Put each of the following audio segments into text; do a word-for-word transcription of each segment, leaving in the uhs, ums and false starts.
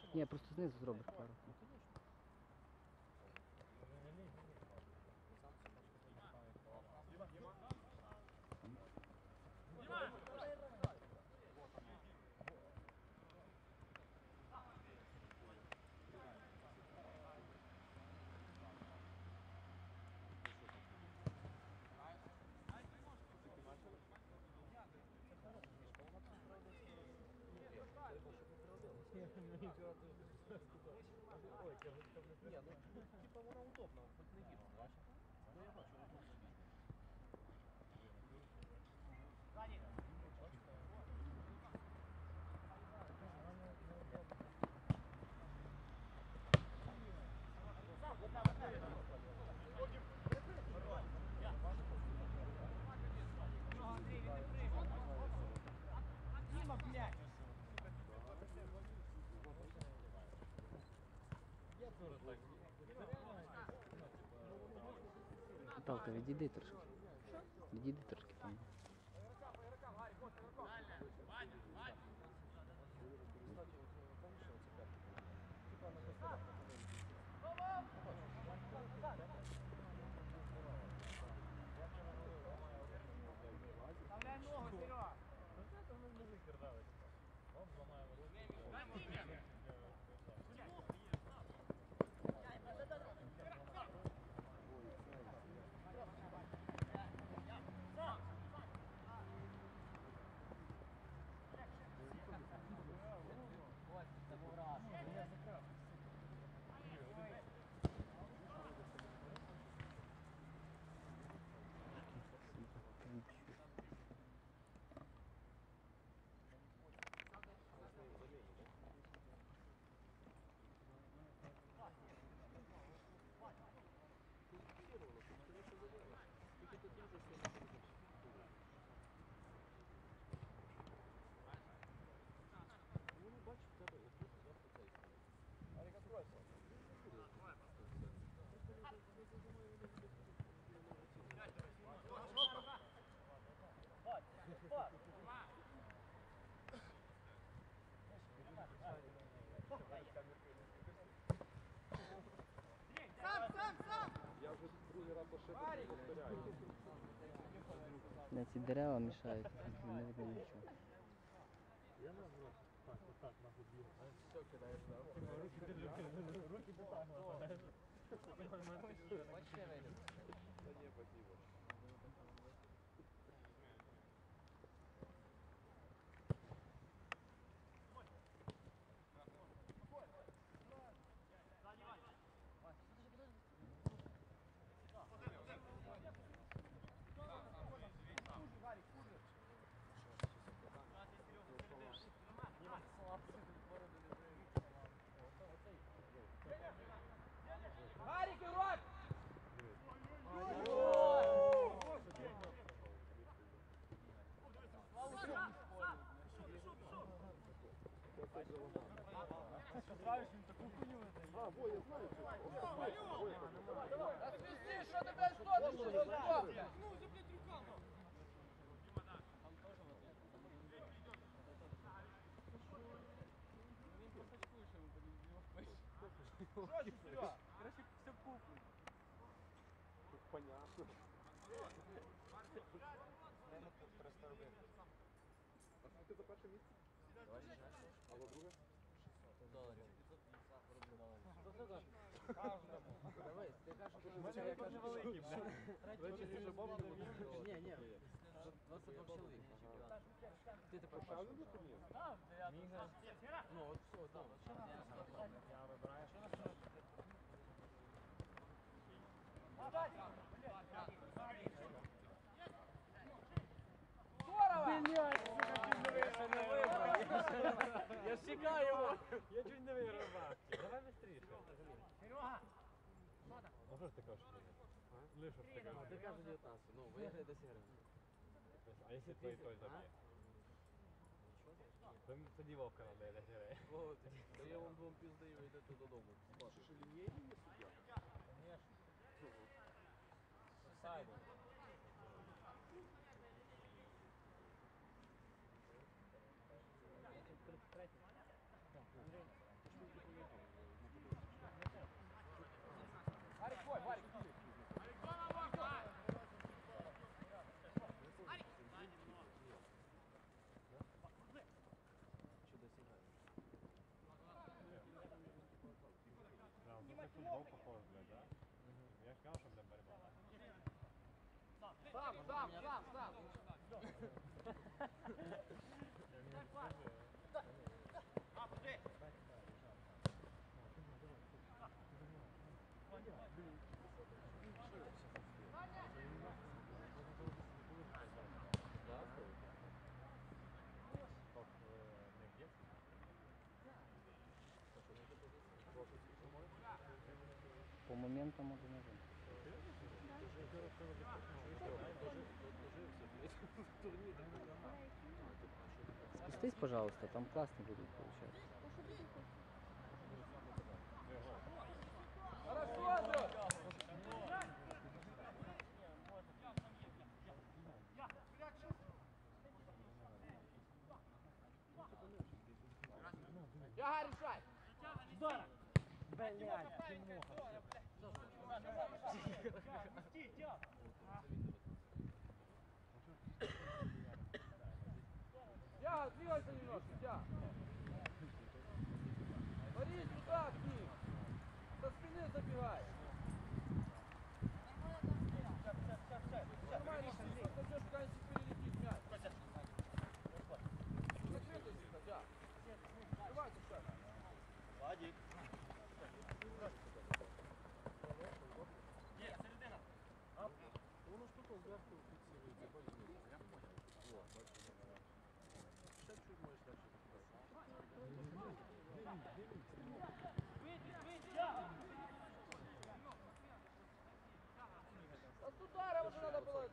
Ні, просто знизу зробиш пару. Ні, ну, типа воно удобно, хоч не гірше, бачиш? Ну я бачу, воно дуже вільно. Дима, блядь! Наталка, відійди трошки. Відійди трошки там. Вставляй ногу, Серега! Сам, сам, сам! Я вже другий раз ошибки повторяю. Да, ці дерева мішають, не видно нічого. Я на вот так, вот так на губу. Все кидаєш, да? Руки держи, руки до так нападаєш. Вообще вийде. Та ні, спасибо. Гарик, игрок! А, бо я знаю, Отвези, что ты, блядь, что ты, что ты, что, блядь? Ну, за, блядь, руками. Что ты, Серега? Короче, все пухнет. понятно. Наверное, триста рублей. А скільки за перше місце? А за друге? Доларів. Давай, ти кажеш, що Мене я дуже кажу, великий, що- бля. Речі, ти вже бабу не можеш. Ні, ні. двадцять два чоловік. Ти тепер Ще один перший. турнір? Ну, от все, там. Я вибираю. Здорово! Я ж чекаю його. Я чуть не виграв. Давай швидше. Серега! Ну що ж ти кажеш? Лише ж ти кажеш. Ти кажеш дев'ятнадцять, ну виграє десять гривень. А якщо той той заб'є? Тоді- Тоді Вовка надає десять гривень. О, то я вам двом піздаю і йдете додому. Що ж лінійний є суддя? Звісно. Сайбо. момента може не бути. Спустись, пожалуйста, там классно будет получаться. Хорошо, Андрюш! Яга, решай! Блядь, Тимоха. Яга, двигайся немножко, Яга! Борис, туда, к ним! Со спины забегай! Нормально, ты подойдешь, когда-нибудь перелетит мяч. Закрыто сильно, Яга! Открывайся, шаг! Владик. Воно ж тут зверху фіксується, бачите? Я понял. Вот, бачите. Ще чуть можеш дальше. А с удара уже надо было.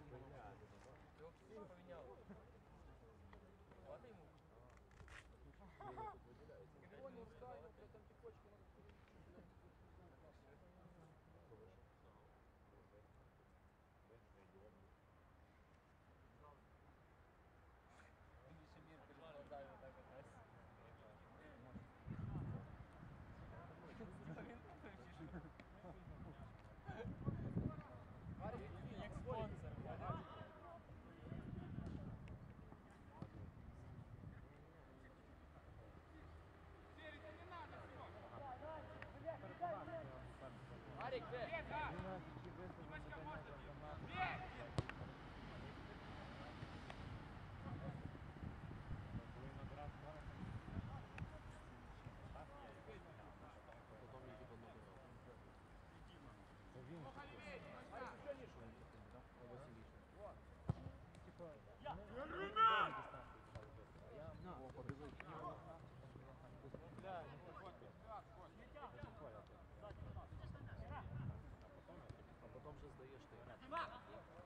Понял, встань, у тебя там текочка надо перелететь. Марик, ты! А потім вже здаєш ти.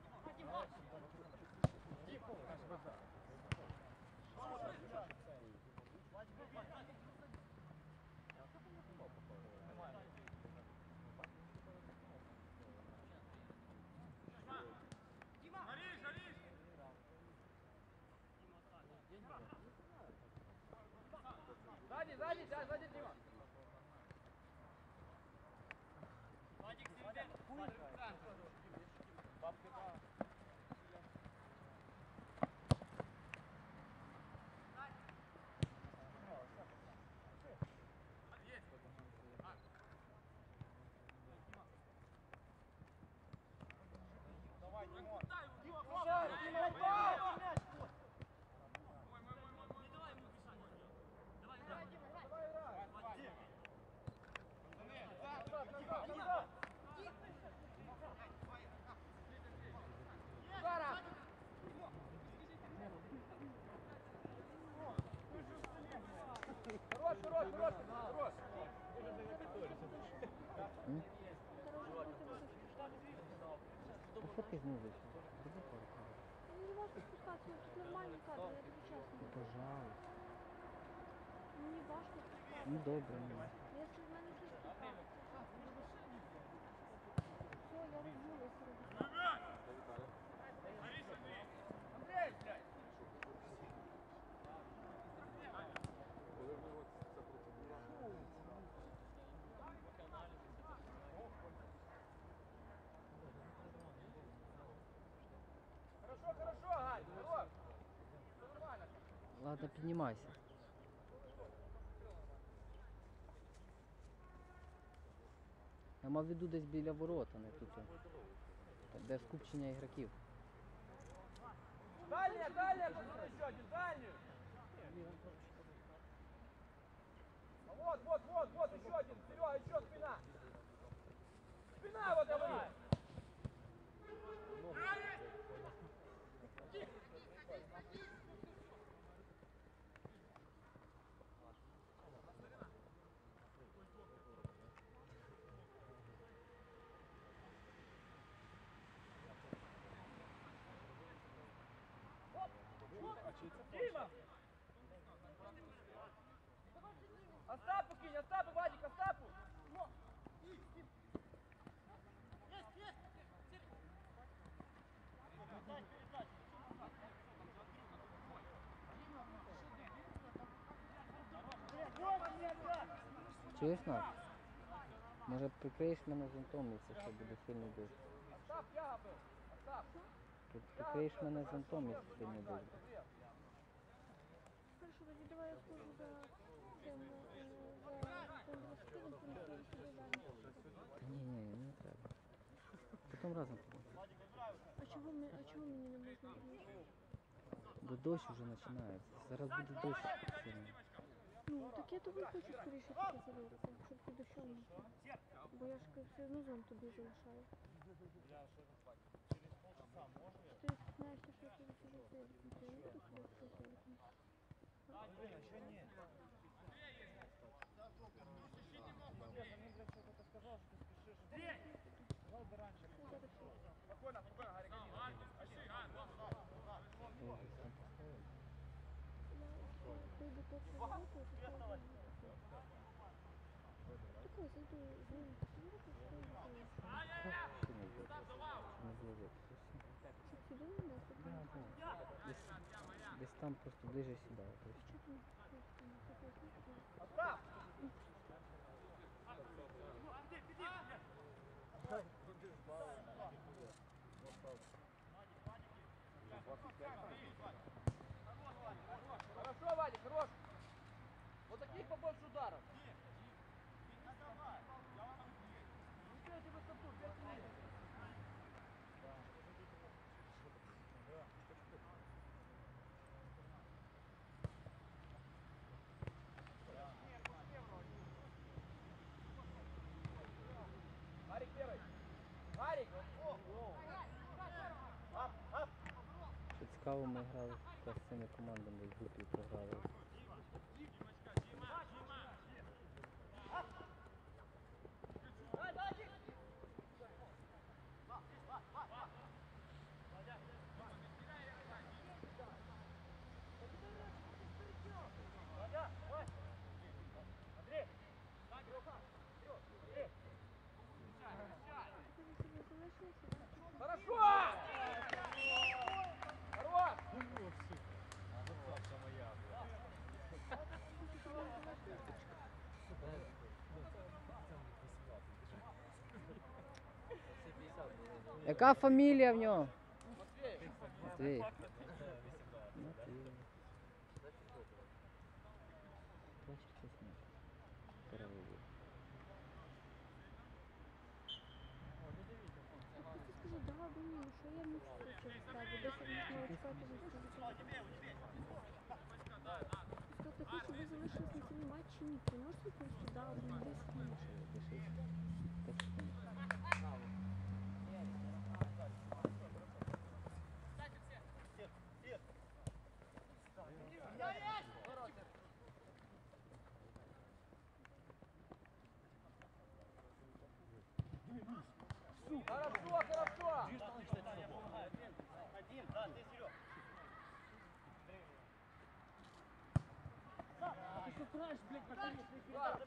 Сзади, сзади, да, сзади, Дима! Дима, Дима, упал! Удара! Хорош, хорош, хорош, хорош! М? Пофоткай знизу ще. Зроби фотку. Ну, не важно спускаться, тут нормальный кадр, я тобі чесно. Ну, пожалуйста. Мені важко спускатися. Ну добре, ну. Якщо в мене щось спускається. Все, я розбулася. Андрей, блядь! Хорошо, хорошо, Галь, хорош! Все нормально. Ладно, піднімайся. Я мав в виду десь біля ворота, не тут. о. Де скупчення ігроків. Дальняя, дальняя, пацаны, еще один, дальнюю! А вот, вот, вот, вот, еще один, Серега, еще спина! Спина вот давай! Дима! Остапу кинь, Остапу, Вадик, Остапу! Чуєш нас? Може прикриєш мене зонтом, якщо що буде сильний дощ. Остап, тяга был! Остап! При- Прикриєш мене зонтом, якщо сильний дощ. Хорошо, тоді давай я схожу за тим, е, за тим велосипедом, принесу сюди зараз. Та ні, ні, не треба. Потім разом підемо. А чого, ми, а чого мені не можна принести? Бо дощ вже починається. Зараз буде дощ сильний. Ну, так я тобі хочу скоріше таки залитися, щоб ти дощом не йшов. Бо я ж кажу, все одно зон тобі залишаю. Ти знаєш, що я тобі сюди сидить, я не буду сюди сидіти. Спокойно, спокойно, Гарик. Я вже сам поставив. Прийду точно роботу, то я буду. Такой зайду з ним посидіти, Сильний дощ. Не зловити. щоб сюди не дати. Да, да. Десь, десь там просто ближе сюди. Дощ. Що ти просто не хотів? Остап! Хорошо, Вадик, хорош! Вот таких побольше ударов. Не теряйте высоту, пять минут. Гарик первый. Гарик! Що цікаво, ми грали якраз з цими командами в групі програли. Хорошо! Хорош! Яка фамілія в нього? Матвей! Матвій. Матвій. Бачиш, це сміх. Переводив. Просто скажи, да, або ні, ну що я місяця через тебе, десь я не знаю, чекати від цього. Що ти хочеш, щоб ви залишились на цьому матчі? Ні, ти можеш просто да, або ні, десь ні. Лишись. Так що. Хорошо, хорошо! Да.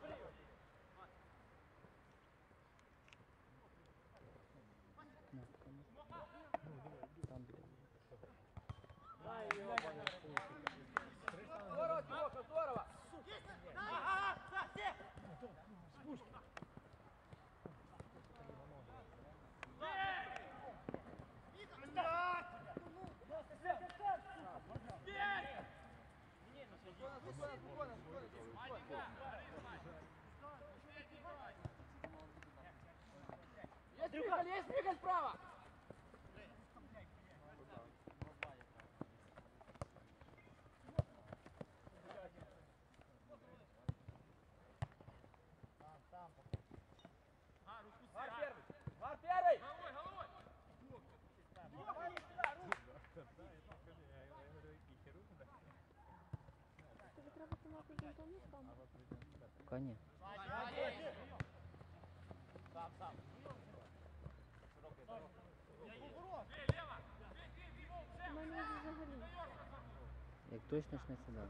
На, там буде. Здорово, Тимоха, здорово! Спокойно, спокойно, спокойно, спокойно. Есть Михаль, есть Михаль справа! Вар первый! Вар первый! Тобі треба тримати зонтом там. Пока ні. У мене вже взагалі. точно ж не сюди.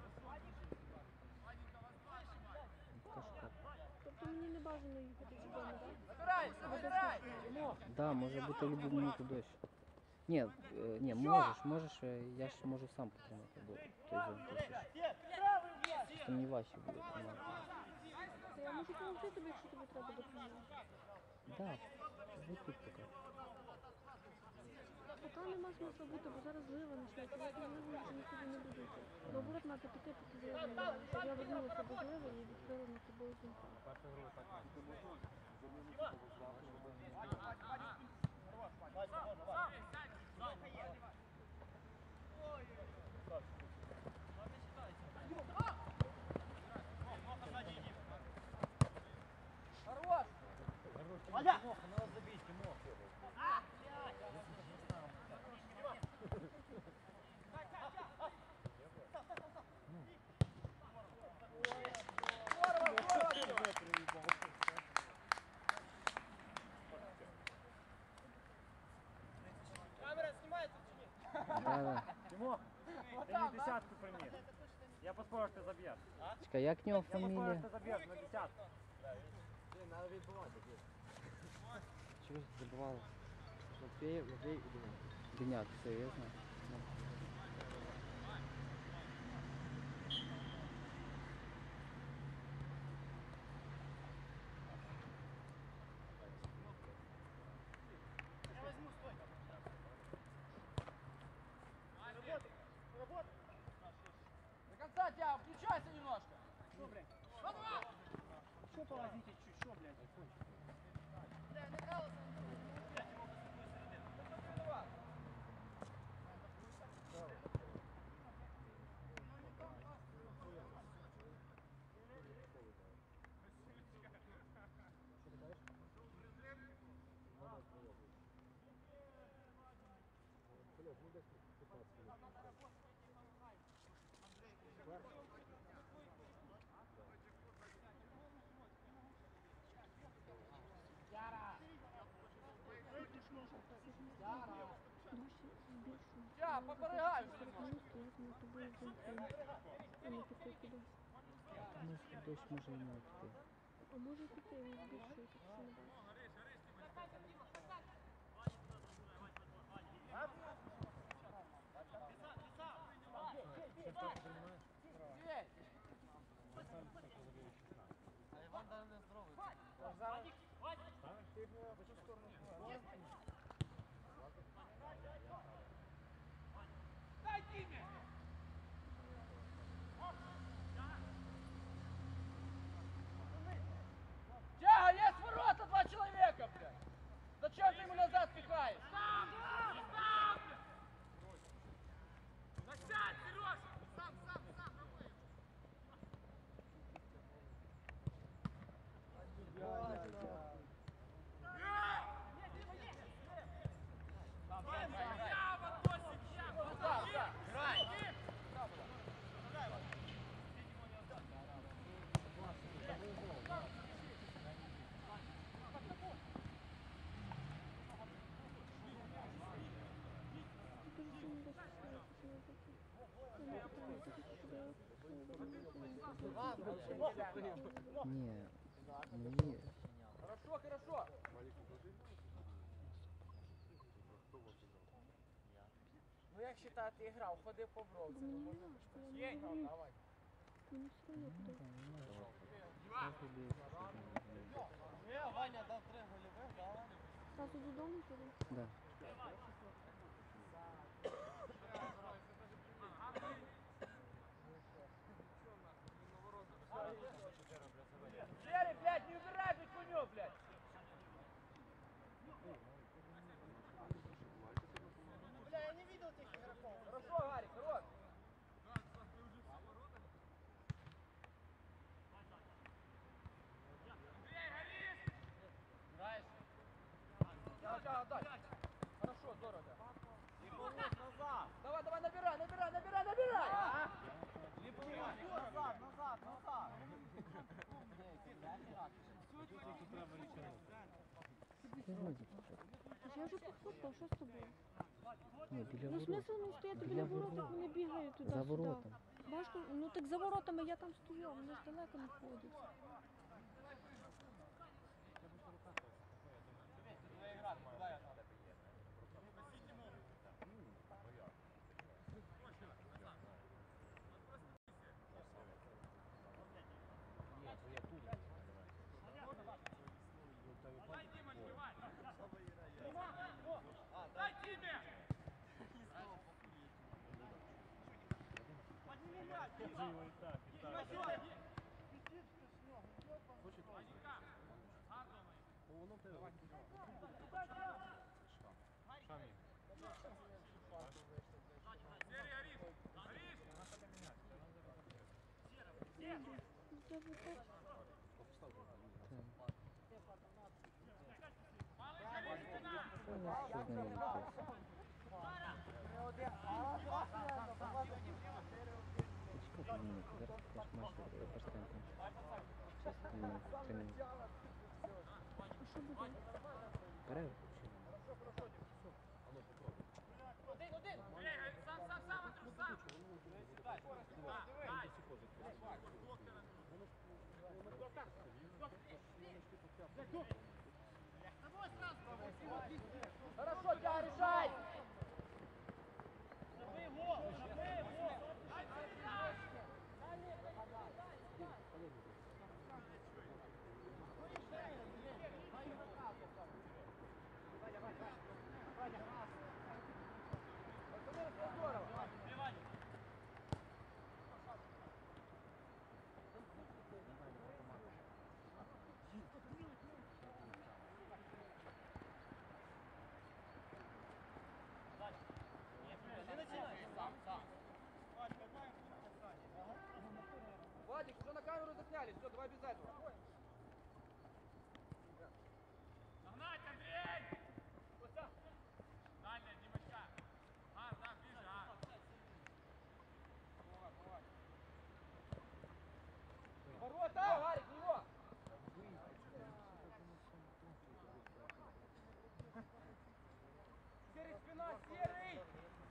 Кашка. Тобто мені не бажано їхати додому, так? Забирайся, забирай! Да, може бути любу минуту дощ. Ні, е, ні, можеш, можеш, е, я ж можу сам потримати, бо той зон тисяч. Просто мені важче буде тримати. Та я можу допомогти тобі, якщо тобі треба допомогти. Да, будь тут поки. Поки нема смисла бути, бо зараз злива почнеться. Я без зливи вже нікуди не буду йти. Наоборот, мати піти, поки злива не буде. Щоб я вернулася без зливи і відкрила на тобою зонта. Хорош! Здорово, здорово! Камера снимает чи ні? Да, да. Тимо, ти мені десятку приніс. Я поспорю, що ти заб'єш. Чекай, як в нього Я поспорю, фамілія? що ти заб'єш на десятку. Чогось забував. Матвей, Матвей і Дуняк. Дуняк, все, я знаю. Ну. До конца, Тя, включайся немножко! Що повозите чуть, що, блядь? Дощ збільшує. Тя, поберегай вже сорок немножко! минут стояти на тобою зонта. А не піти кудись. Ну, дощ може і не піти. А може піти, він збільшується, ти ще не бачиш. Є! Дай Диме! Тяга, есть ворота, два человека, блядь! Зачем ты ему назад пихаешь? Насядь, Сережа! Сам, сам, сам, Ти дуже сильно дощ стояти, не піти. Я не питаю, ти хочеш, щоб я Ні, мені... Хорошо, хорошо. Ну як вважати, ти грав, ходив по бровці, Бо ну мені можна важко, почати. я не говорю. давай. Мені все одно Ну, куди. да, не надо. Я тобі щось Е, Ваня дав три гольових, да? Зразу додому піду? не- Да. Джерри, блядь, не убирай эту хуйню, блядь. Бля, я не видел этих игроков. Хорошо, Гарик, хорош. Играешь? Тяга, тяга, дай. Хорошо, здорово. Назад. Давай, давай, набирай, набирай, набирай, набирай. Назад, назад, назад. Ти знову почав. Та я вже похлопав, що з тобою? Ні, біля Ну ворот. смисл не стояти Біля біля ворот, ворот. як вони бігають туди-сюди. За воротом. Важко, ну так за воротами я там стою, вони ж далеко не ходять. Я би так. Що у нас ще знайомі хлопці? Чекайте минуту, зараз теж матч почнемо. Чесно, минут, три минути. А що буде? Перерву. Хорошо, тебя решай! Владик, уже на камеру засняли, все, давай без этого. Нагнать, Андрей! Дальня, Димочка. Ар, да, ближе, Ар. Ворота! Гарик, в него! Серый, спина, серый!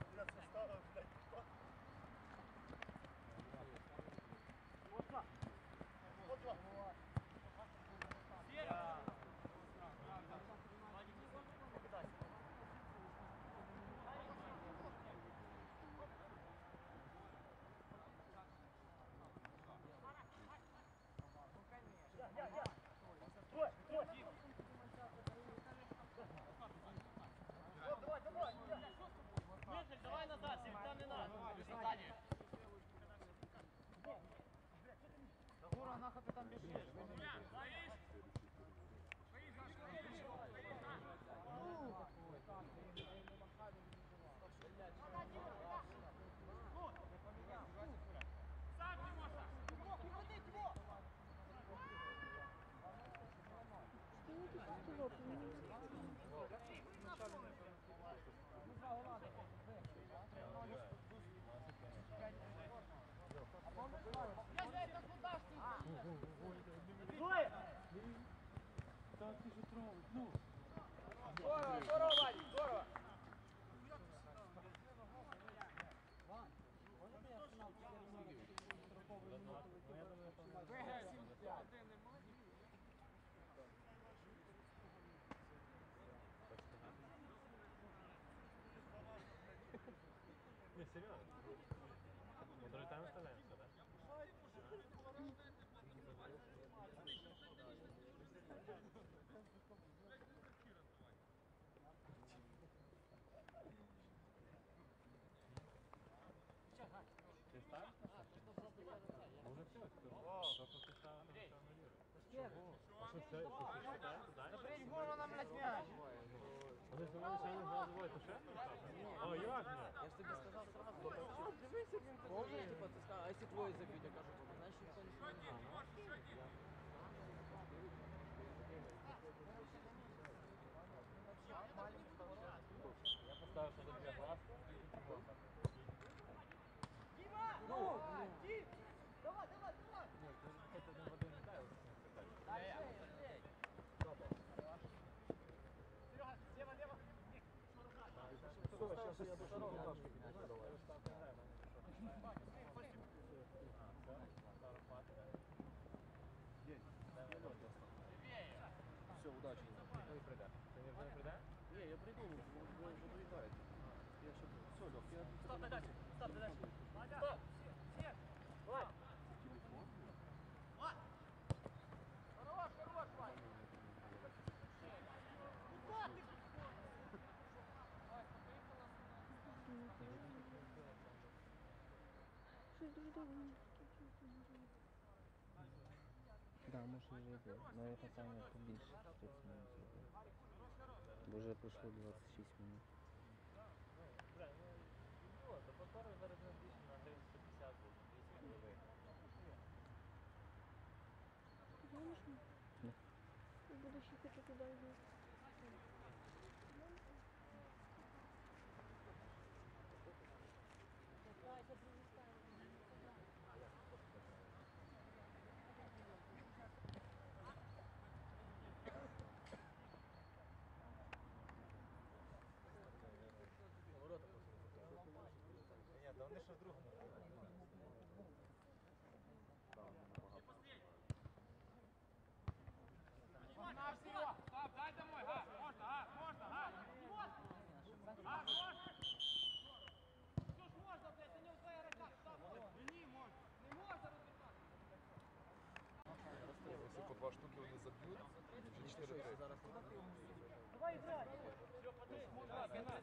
Давай назад, там не надо. Да Гура, нахуй ты там бежишь? Стоїть і столок, мені Здорово, здорово, Владик, здорово! Не, серьезно? Мы другой тайм оставляемся, да? Ты ставишь на шаг? Уже все, только ты ставишь на Чего? А что, все, что, считаешь, да? Смотри, Гура нам блядь, мяч. Вони ж мене сьогодні називають то шеф? О, як ні? Я ж тобі сказав сразу. Помнишь, типа, ты сказал, а если твой забить, я кажу, значит никто не сможет. Я поставив, що заб'є глаз. Ну, Дим! Давай, давай, давай! Ні, ти хоч один в один не дай, ось не спитай. Все, сейчас я душу. Все, удачі. Ну і прийде. Ти не вже не прийде? Ні, я прийду, ви ви доїдаєте. Я ще все, Льох, я Стоп, дай дальше. Стоп, дай дальше. Стоп. Все. Давай. Хорош, хорош, Вань. Щось дуже довго не закінчується, може. Да, може вже йде. Навіть саме побільше тридцять минут зробив. Бо вже пройшло двадцять шість минут. Бля, ну, то повторюю зараз на більше на гривень сто п'ятдесят буде, двісті голови. Звонишь мне? Ну. Я буду щекотать туда иду. Ні, та вони ще в другому. На, все! Стоп, дай домой, га! Можно, га! Можно, га! Га, можно! Все ж можно, блядь, это не в твоих руках, стоп! Вини, можно! Не можно развертаться! Якщо по два штуки вони заб'ють, вже чотири три. Давай играй! Все, подожди, можно, финал!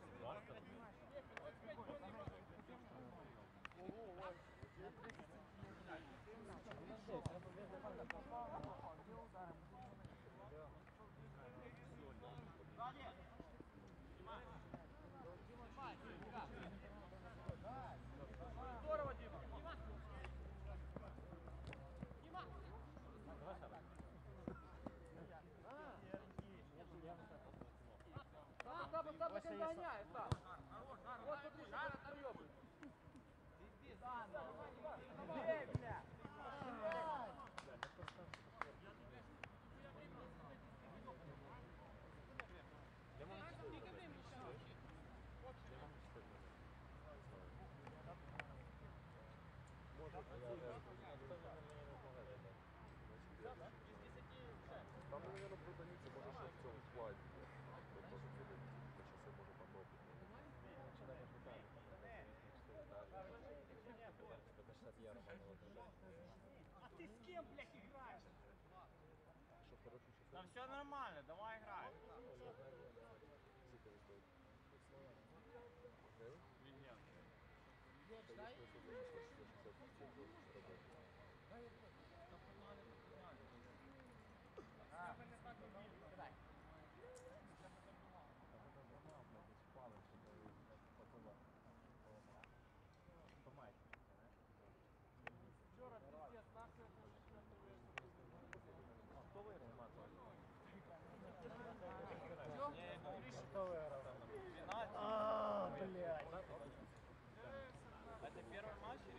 Здорово, Дима! Дима! Стоп, стоп, стоп, не догоняй, стоп! Вот смотри, что проебывает. Эй, бля! Там, мабуть, продається, може, що в цьому складі. Тобто, може, буде по часи, може, там робити. А ты с кем, блядь, играешь? Що хороші часи. Там все нормально, давай играй. Скільки ви стоїть? Гривень? Миллион. Та є смисл за шістдесят робити. Вчера пиздец, нахуй. Хто виграв матч? Не, говоришь, Хто виграв? пенальти. А, блядь. Это первый матч или?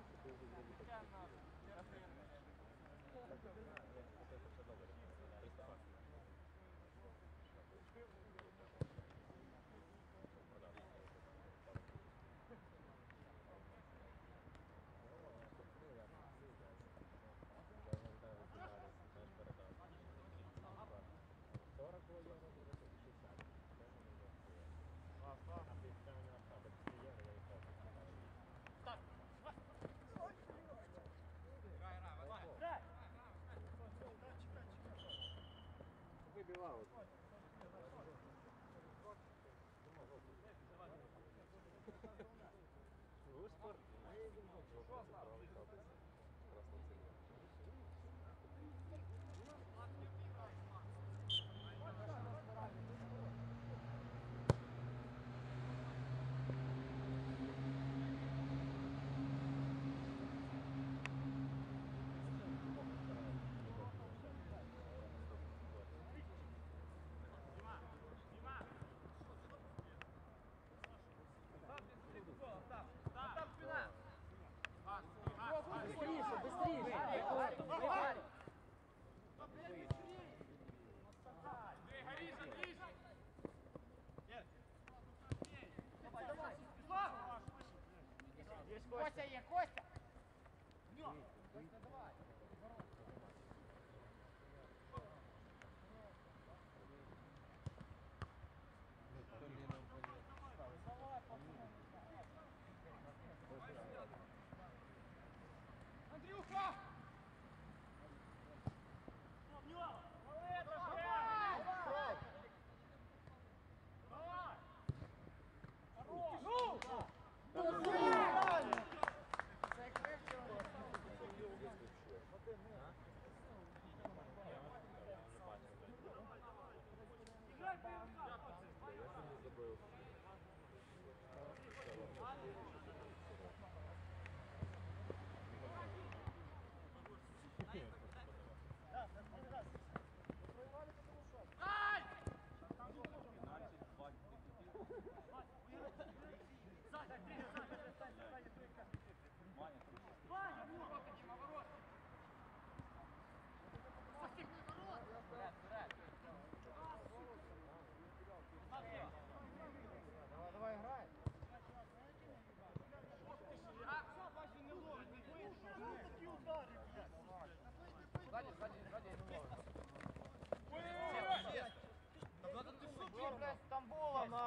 сорок євро буде шістдесят. А, а ти це не написав, це євро, я відправив. Вибивав. Господи. Там спина! Быстріше, быстріше! Андрей, горишь, Андрей! Давай, давай! Есть Костя, есть Костя! Костя, давай!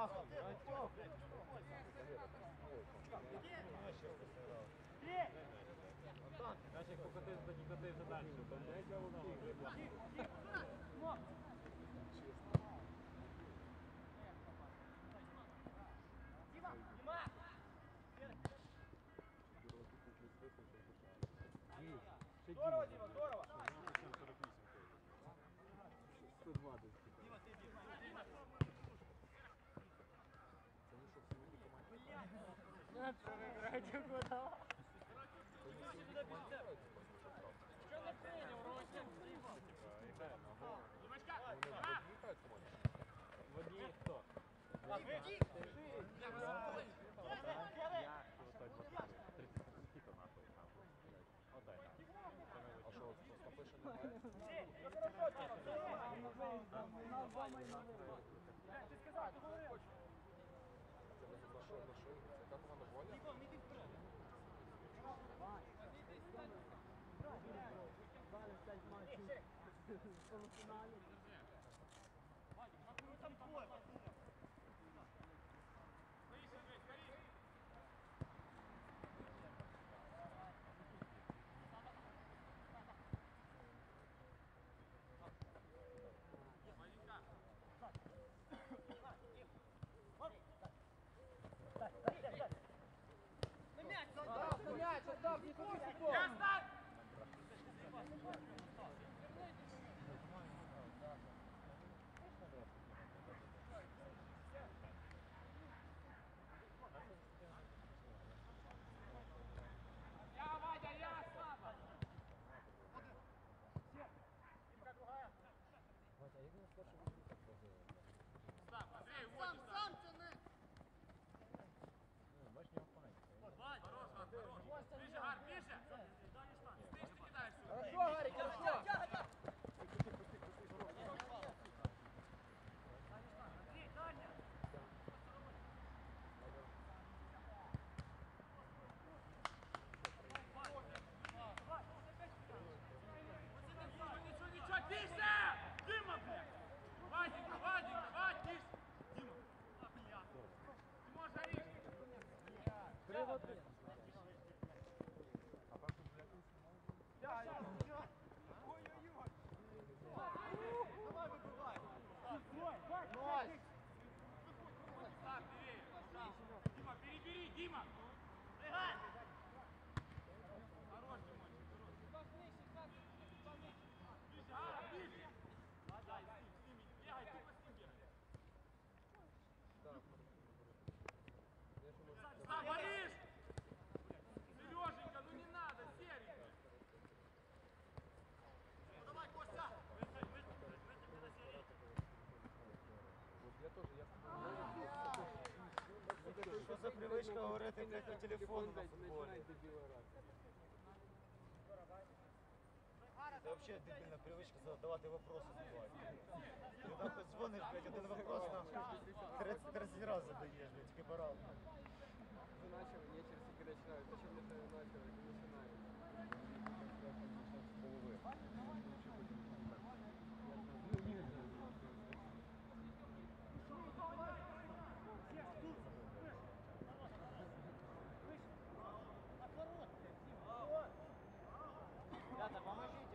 нахуй. Артем. Значить, як покотився, то не котився далі. То не говно. Здорово, Дима, здорово! сто двадцять. Перебирайте куди. В одній хто? Я отак тридцять нахуй. Отак. А що, стопи ще немає? Це на що, на що? Яка команда Воля? Хорошо, Гарик, хорошо. Ничего, ничего, Дима! Дима, блядь! Ваденька, Ваденька, Вадь, Диш! Дима! Ты можешь горишь! Три в один. Став, левее! Дима, перебери, Дима! Прыгай! Хорош, Димон! Ближе, а, ближе! Дай, с ними, бегай, тупо с ним бегай! Став, Борис! Сереженька, ну не надо, серенька! Ну давай, Костя! Выставь, выставь, выставь, когда серенька! От я теж, я... Що за привичка говорити, блядь, по телефону на футболі? Це взагалі дебільна привичка задавати вопроси забувати. Ти там хоч дзвониш, блядь, один вопрос на тридцять тридцять разів задаєш, блядь, тільки барал. Начали, не через секрет начинают. Зачем это начали? Не начинают. Ребята, поможите.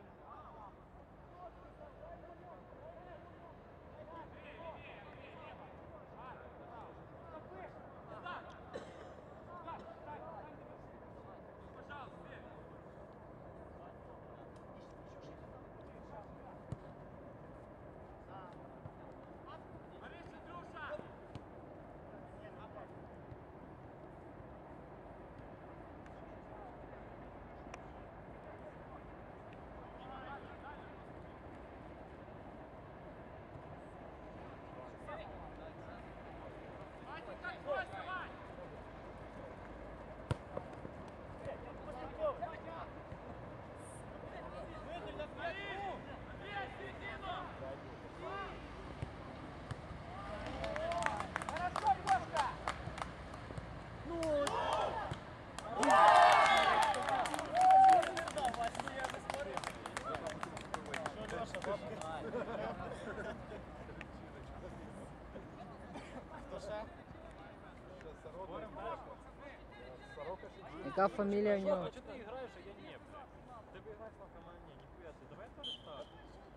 Яка фамілія в Что, нього? а что ты играешь, а я не, блядь? Ты бы играешь нахуй, а не, нихуя себе. Давай тоже ставь.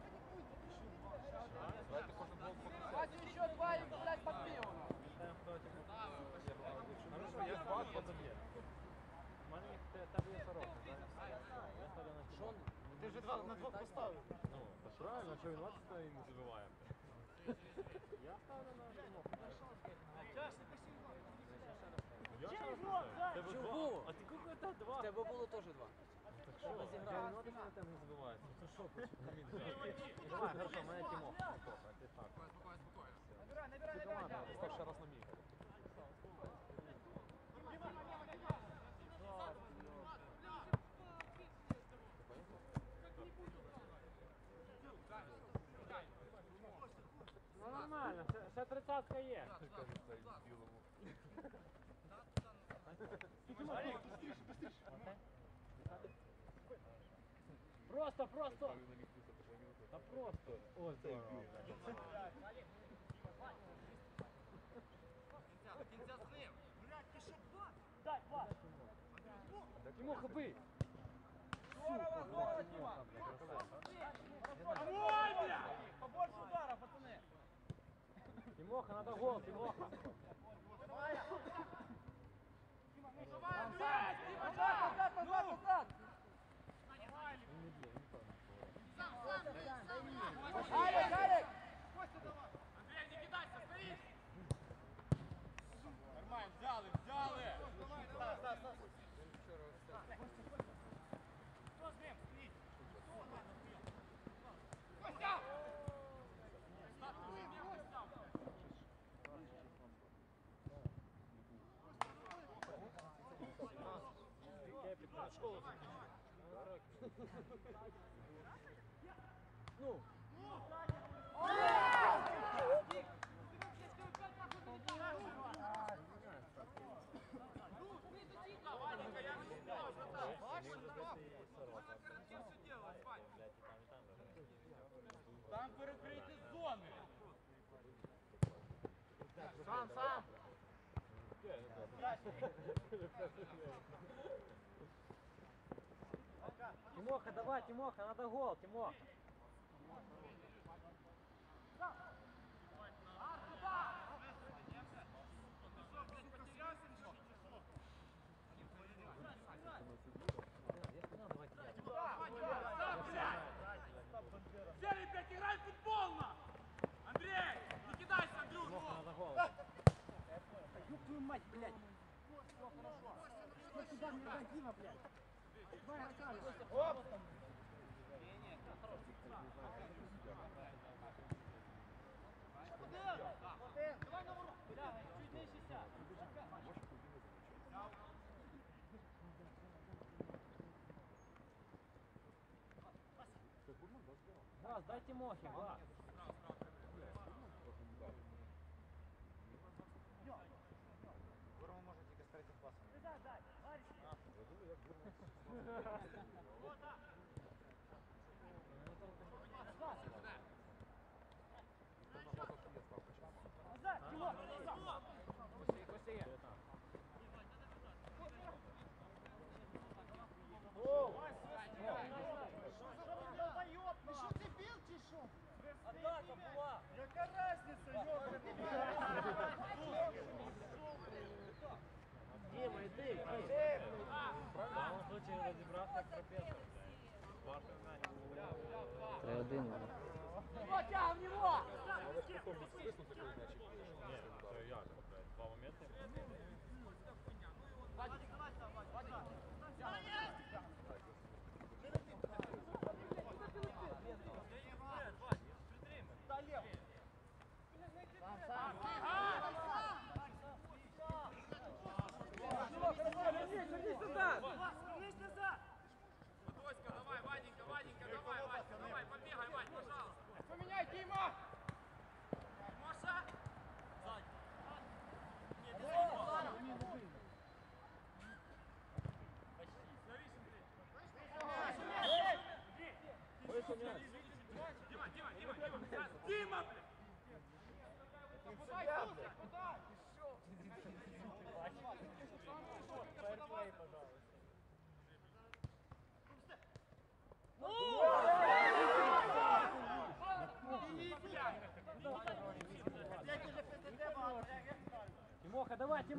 Давайте кожен гол показати. Вася, еще два и, блядь, под пиво. Ставим кто типа. Хорошо, я два, два заб'є. У мене їх те- тебе є сорок, да? Я ставлю на Що? Тимоха. Ти вже два на двох поставив. Ну, та правильно, а що він бачить, і не забиває. Я ставлю на Тимоха. Я ще раз поставив. Тебе Чого? два. А ти купив та два. В тебе було теж два. Так що, я не знаю, що на тебе не забивається. Ну що, давай, хорошо, мене Тимоха. Тимоха, ти так. Набирай, набирай, Ти набирай. команда, Став ще раз на мій. Ну нормально, ще, ще тридцятка є. Каже, цей білому. Просто, просто. Ставлю на місце, позвонив. Та просто. О, цей блін. Кінця з ним. Тимоха, бий. Здорово, здорово, Тима. Ой, бля! Побольше удара, пацаны. Тимоха, надо гол, Тимоха. Давай, Андрей! Тима, назад, назад, назад, назад! Алик, Алик! Андрей, не кидайся, стоишь! Нормально, взяли, взяли! Давай, давай, давай, давай. Кто с ним? Стоит! Костя! Школу. Ну. Там перекриті зони. Сам, сам. Тимоха, давай, Тимоха, надо гол, Тимоха. Все, ребят, играй в футбол, на! Андрей, не кидайся, Андрюш! Тимоха, надо гол. Ёб твою мать, блядь! Что туда мне Дима, блядь? Давай, Оп! Давай на ворот! Чуть нижче сядь! Глаз, дай Тимохе, глаз. Ворога може тільки з третім пасом. Назад, Тимох, назад! Костя є. Атака була! Яка разниця, ёбаний? Дима, іди. В даному случае розібрався капець. Важко знати. три один. Его тягом, него! Але ж потім свиснути, коли м'ячик є. Ні, це як, блядь, два моменти. Вернись назад! Вернись назад! Водоська, давай, Ваденька, Ваденька, давай, Ваденька, давай, побегай, Вадь, пожалуйста. Поменяй, Дима! Маша! Дима, Дима, Дима, Дима! Дима, блядь! Подай, подай! Фейерплей, пожалуйста.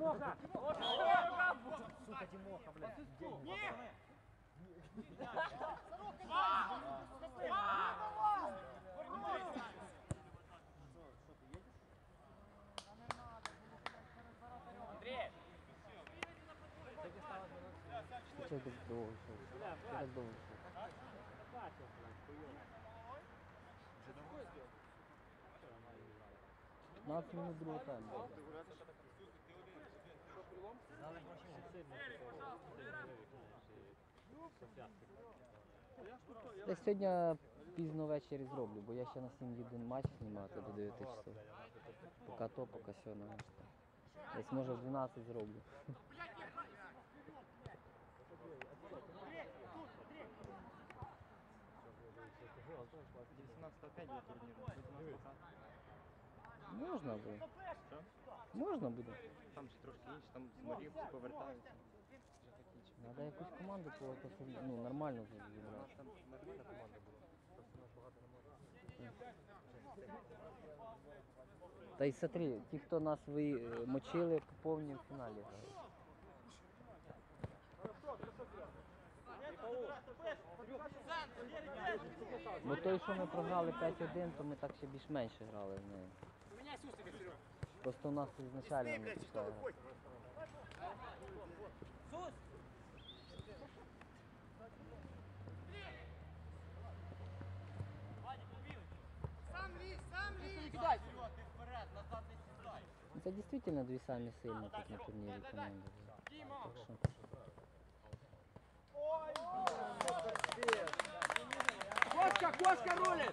Тимоха! Сука, Тимоха, блядь. Деньги, Ні! Андрій! Ти чого так довго йшов? Ти так довго йшов? п'ятнадцять минут другого тайму. Я сьогодні пізно ввечері зроблю, бо я ще на сім їду матч знімати до дев'яти часов. Поки то, поки сьо, на що. Десь може в дванадцять зроблю. вісімнадцятого опять буде турнір. Можна буде. Можна буде. Там ж трошки інше, там з морів повертаються. Треба якусь команду по, по, ну, нормально зібрати. Там нормальна команда була. Просто у нас багато немає. Та й смотри, ті, хто нас ви, е, мочили, повні в фіналі грають. Бо той, що ми програли п'ять один, то ми так ще більш-менше грали в неї. Поміняй Сустика, Серега. Просто у нас ізначально не пішла гра. Сус! Сам лізь, сам лізь! Не кидай! Ти вперед, назад не сідай! Ну, це дійсно дві самі сильні тут на турнірі команди. Діма! Так що Кошка, кошка рулит!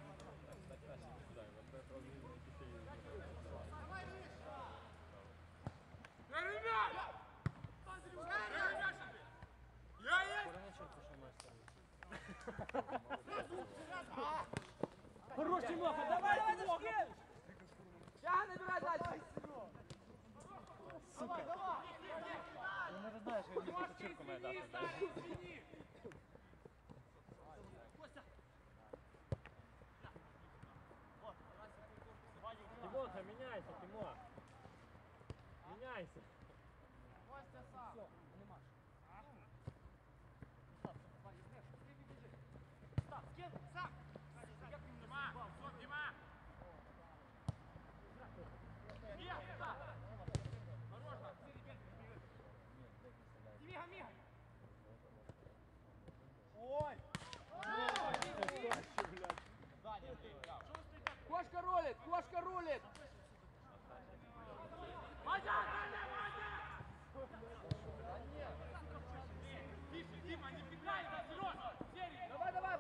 Хорош, Тимоха, давай, давай, Тимоха! Тягай, набирай дальше! Сука! Ну, може знаєш, що він мені початку має дати. Тимоха, меняйся, Тимоха. Меняйся. Кошка рулит, кошка рулит! Давай, давай!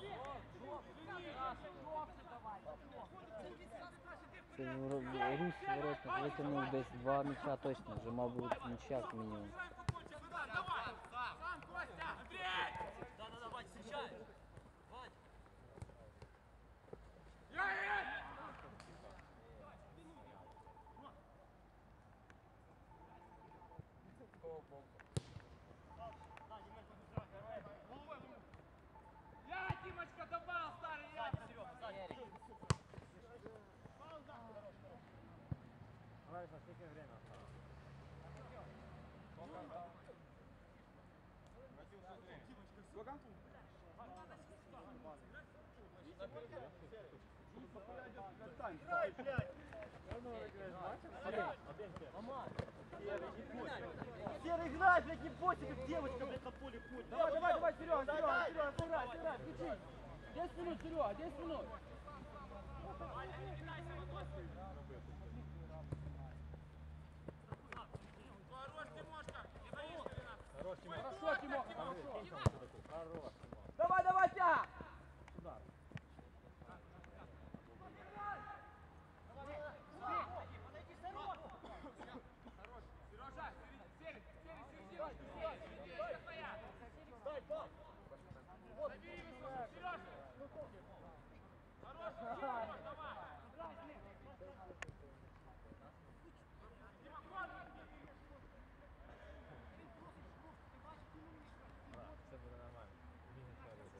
це воро- Русь воротник витягнув десь два м'яча точно, вже мав бути нічия як мінімум. Сам, Костя! Андрей! Да-да-да, Вань, встречай! Вань! Яй-яй-яй! Я, Димочка, добавил, старый, я! Серега, сзади! Лариса, сколько время осталось? Серый, играй, блядь, не бойся, как девочка, блядь, на поле ходит. Давай, давай, давай, Серега, Серега, Серега, сыграй, сыграй, включи! десять минут, Серега, десять минут! Хорош, Тимоха. Хорошо, Тимоха, Хорош, хорошо! Хорош. Давай, давай, тя! Все буде нормально. Бігай, все буде.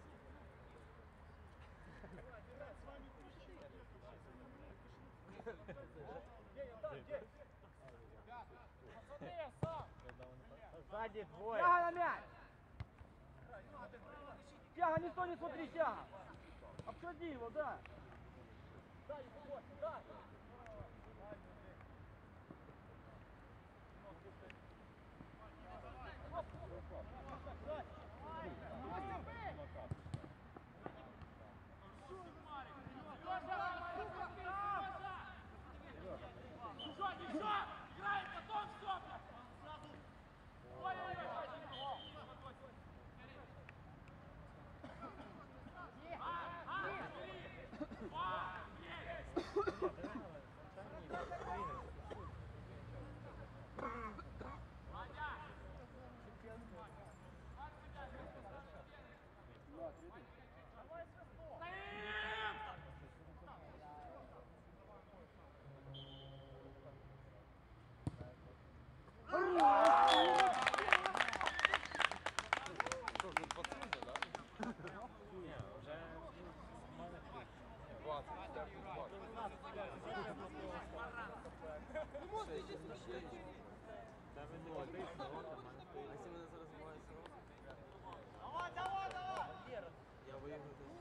Сзади двое. Тяга на мяч! Тяга, никто не смотри, тяга! Обходи его, да! Дай, дай, дай! Что, уже двадцать, да? Ні, вже маленький. двадцать, пятый, двадцать. Та ви не молодий, сорока, в мене А якщо мене зараз буває сорок, Давай, давай, давай! я виіграю десь.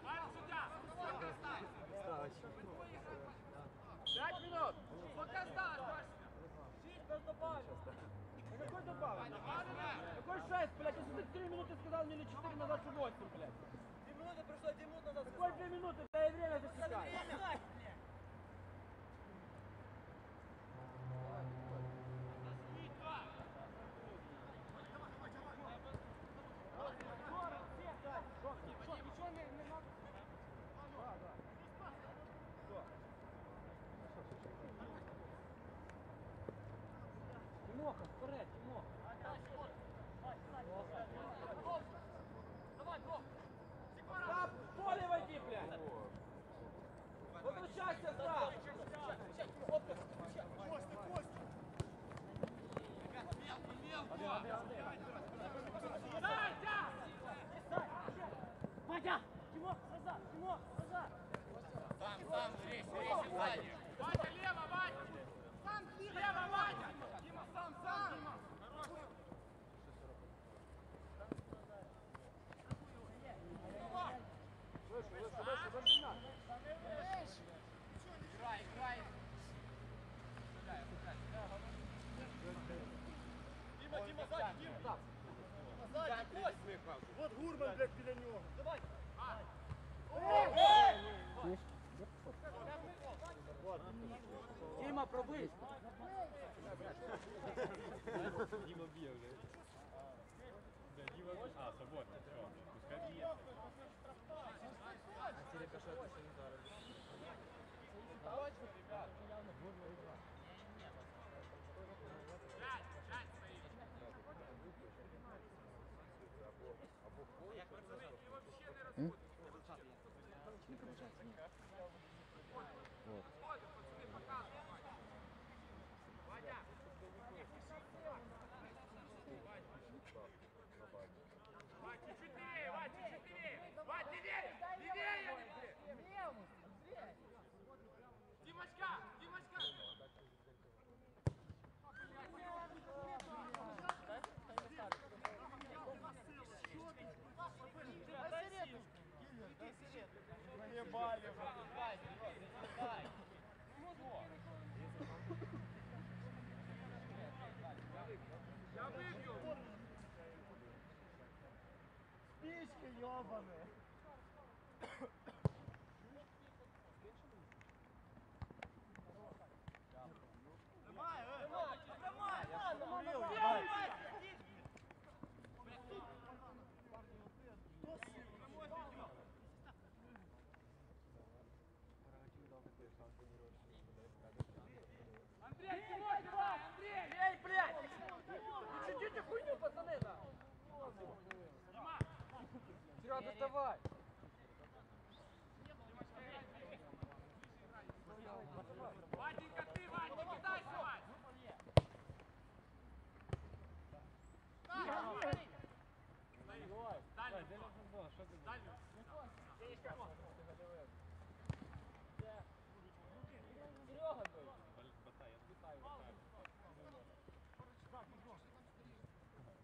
Пять минут! Пока стart! Шесть нас добавил! Какой добавил? Какой шесть, блядь? Если ты три минуты сказал мне или четыре назад, что восемь, блядь? Две минуты прошло, две минуты назад. Какой две минуты? Да и время засекает. Тимоха, вперед, Тимоха. Да, в поле войди, блядь. Возвращайся, да. Вадя! Тимох, назад! Тимох, назад! Сам, сам, рейс, рейс, сзади. Вадя, лево, Вадя! Сам, лево, Вадя! Дима, сам, сам! Дима! Выше, выше, выше, выше нас! Играй, играй! Дима, Дима, сзади, Дима! Сзади, Кость! Вот Гурман, блядь, перед него! Давай! Дима, пробий! Діма б'є вже. Да, Діма б'є. А, субота, все. Пускай б'є. А ці рикошети ще не зараз. М? Вадь, чуть левее, Вадь, чуть левее! Вадь, левее! Левее! Димочка! Димочка! Ебали, дай, дай. Я выбью. Спички ёбаные. Давай, давай, давай, давай. Андрей, давай, давай, Андрей! Эй, блядь! Не чуть-чуть хуйню, пацаны, да! Серега, доставай! Ваденька, ты, Вадь, не кидайся, Вадь! Давай, де футбол, що ти? Дальню! Серега, Батай, я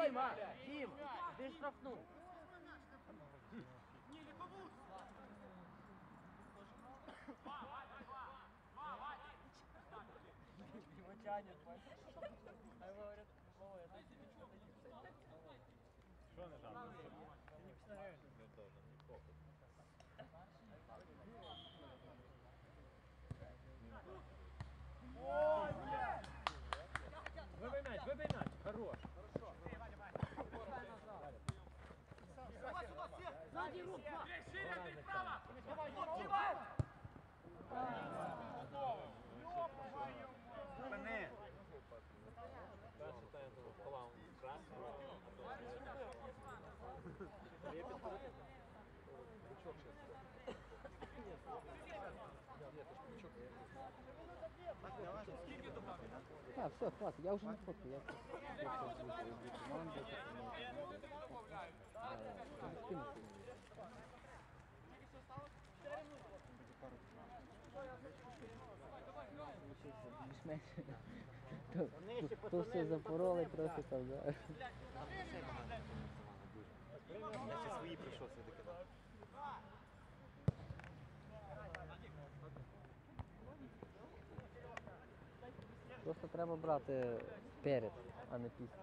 Діма, Дім, ти штрафнув. Его тянет, бачиш? А йому говорять, Вова, я тобі нічого не даю. Що не жалко? Не пістолет. Не то, там не похуй. Вибий м'яч, вибий м'яч, хорош. Сзади рук, шире, ты право! Мене. Перший тайм поклав красну, а Бичок сейчас. Нет, это ж бичок. Так, все, хватит, я вже не фоткаю, я просто фоткаю дві команди. То, то все запороли трохи там, да. Я ще свої прийшов сюди кидати. Просто треба брати перед, а не після.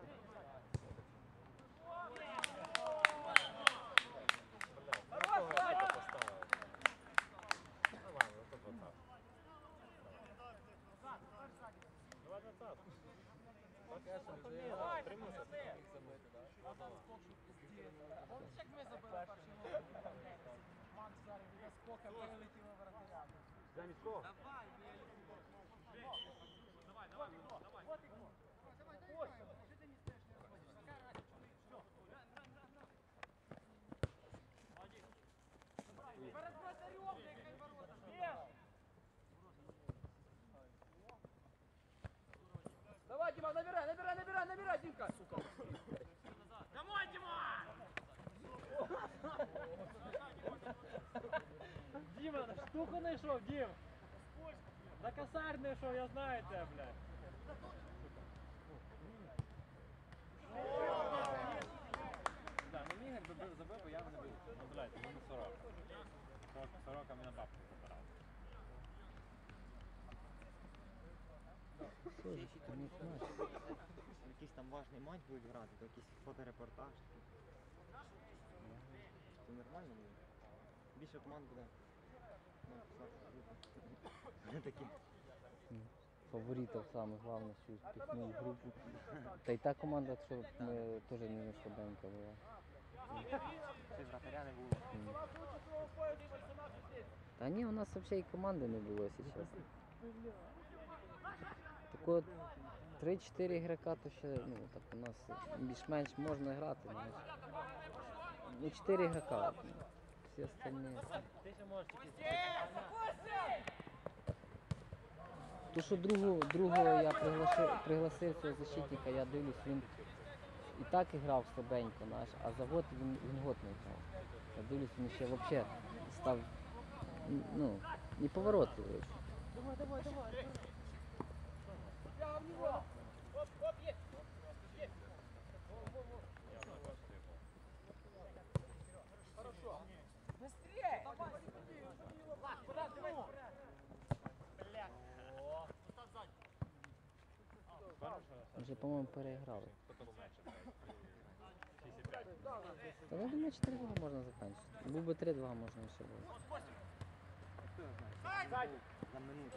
Помниш, як ми забили перший гол? Макс зараз від скока вилетіло вратаря. Замість кого? Перед вратарем, як ворота! Беж! Давай, Дима, набирай, набирай, набирай, набирай, Димка, сука. Домой, Дима! Діма, на штуку знайшов, Дім! На косарь знайшов, я знаю тебе, блядь. Да, ну Ігор забив, забив, бо я не бив. Ну, блядь, мені сорок. сорок, сорок, а ми на бабку забирали. Все, ж, то не знаєш. Якийсь там важний матч будуть грати, то якийсь фоторепортаж. Це нормально буде? Більше команд буде. Ну, писати групи. Не такі. Фаворитів саме головне, що впихнув в групу. Та й та команда, що ми теж не слабенька була. Ще вратаря не було. М. Та ні, у нас взагалі і команди не було, якщо чесно. Так от три-чотири ігрока, то ще, ну, так у нас більш-менш можна грати, знаєш. Ну, чотири ігрока, от, всі остальні. Ти ще можеш тільки... То, що другого, другого я приглашив, пригласив цього защитника, я дивлюсь, він і так і грав слабенько наш, а за год він, він год не грав. Я дивлюсь, він ще взагалі став, ну, неповоротливий. Давай, давай, давай. Прямо в него! Оп, оп, есть! Есть! Хорошо! Быстрее! Влад, куда ты? Бля! О! Остав сзади! Вже, по-моєму, переіграли. Хто був менше, блядь? шість п'ять. Та я думаю, чотири-два можна закінчити. Був би три-два, можна ще було. За минуту.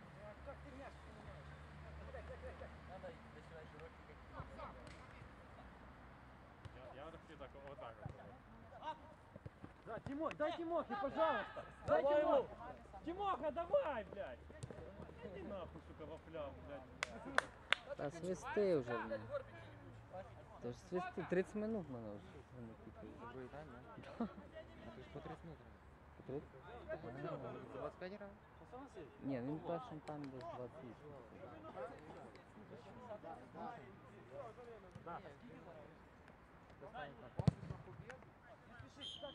Я, я вот хочу так, вот так вот. Да, Тимо, дай Тимохе, пожалуйста! Дай Тимохе! Тимоха, давай, блядь! Иди нахуй, сука, во флям, блядь. Та свисти вже, блін. То ж свисти, тридцять минут мене вже вони купили. За другий тайм, да? А то ж по тридцять минут. По тридцять? За двадцять п'ять грав? Ні, він першим там десь двадцять вісім. Да.